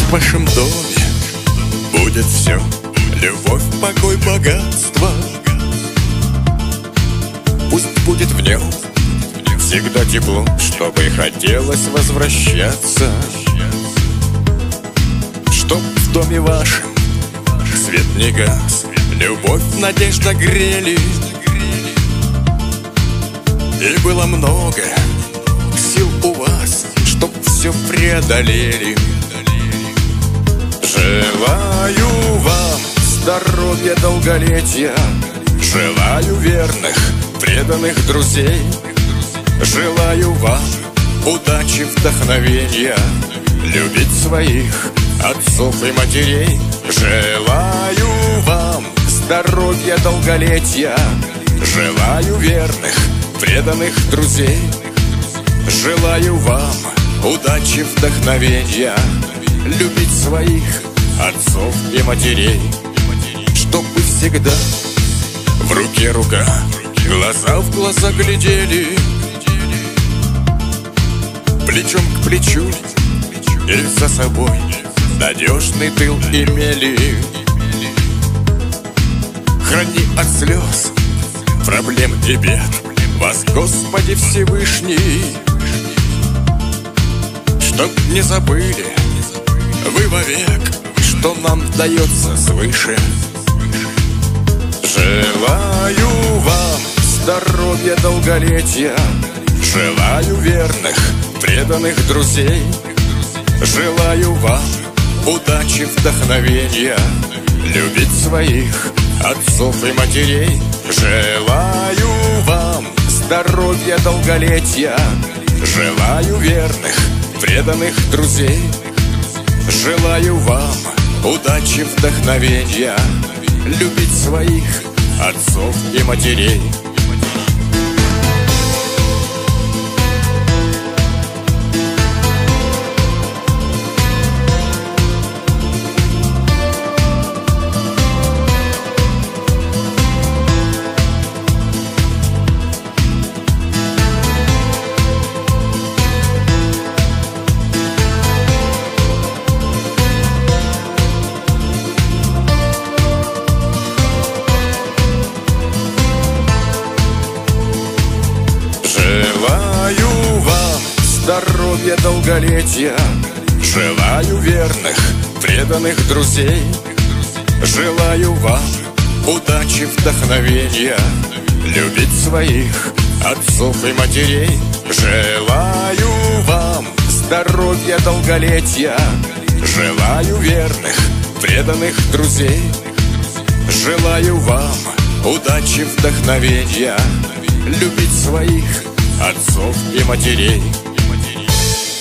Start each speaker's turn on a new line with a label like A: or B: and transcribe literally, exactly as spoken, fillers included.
A: в вашем доме будет все: любовь, покой, богатство. Пусть будет в нем всегда тепло, чтобы хотелось возвращаться. Чтоб в доме вашем свет не гас, любовь, надежда грели, и было много сил у вас, чтоб все преодолели. Желаю вам здоровья, долголетия, желаю верных, преданных друзей. Желаю вам удачи, вдохновения, любить своих отцов и матерей. Желаю вам здоровья, долголетия, желаю верных, преданных друзей. Желаю вам удачи, вдохновения, любить своих отцов и матерей. Чтобы всегда в руке рука, глаза в глаза глядели, плечом к плечу и за собой надежный тыл имели. Храни от слез, проблем и бед вас, Господи Всевышний, чтоб не забыли вы вовек, что нам дается свыше. Желаю вам здоровья, долголетия, желаю верных, преданных друзей. Желаю вам удачи, вдохновения, любить своих отцов и матерей. Желаю вам здоровья, долголетия, желаю верных, преданных друзей. Желаю вам удачи, вдохновения, любить своих отцов и матерей. Желаю вам здоровья, долголетия, желаю верных, преданных друзей. Желаю вам удачи, вдохновения, любить своих отцов и матерей. Желаю вам здоровья, долголетия, желаю верных, преданных друзей. Желаю вам удачи, вдохновения, любить своих отцов и матерей.